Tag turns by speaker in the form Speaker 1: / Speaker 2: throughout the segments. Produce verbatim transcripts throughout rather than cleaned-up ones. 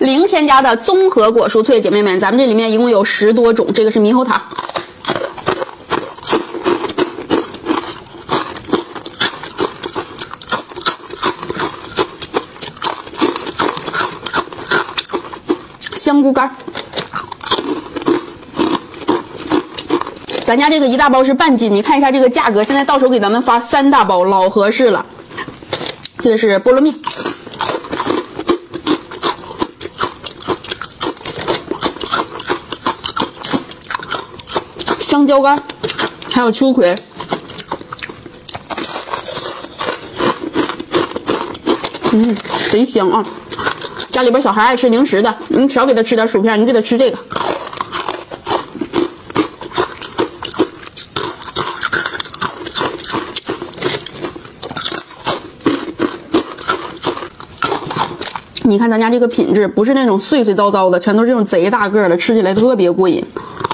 Speaker 1: 零添加的综合果蔬脆，姐妹们，咱们这里面一共有十多种，这个是猕猴桃。 香菇干，咱家这个一大包是半斤，你看一下这个价格，现在到手给咱们发三大包，老合适了。这个是菠萝蜜，香蕉干，还有秋葵。嗯，贼香啊！ 家里边小孩爱吃零食的，你少给他吃点薯片，你给他吃这个。你看咱家这个品质，不是那种碎碎糟糟的，全都是这种贼大个的，吃起来特别过瘾。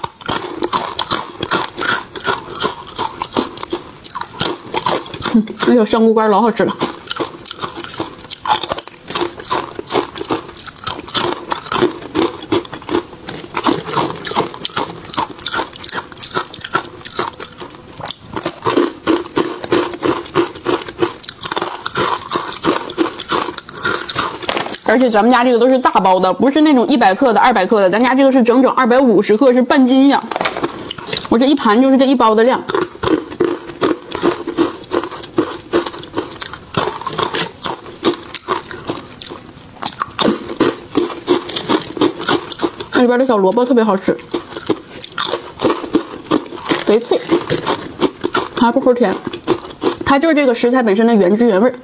Speaker 1: 嗯，那小香菇干老好吃了。 而且咱们家这个都是大包的，不是那种一百克的、二百克的，咱家这个是整整二百五十克，是半斤呀！我这一盘就是这一包的量。那里边的小萝卜特别好吃，贼脆，还不齁甜，它就是这个食材本身的原汁原味。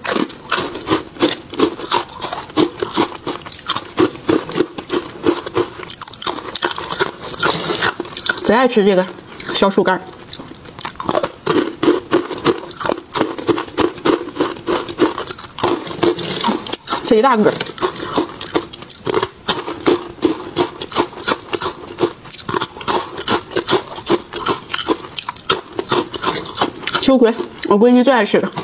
Speaker 1: 贼爱吃这个小薯干，贼大个。秋葵，我闺女最爱吃的。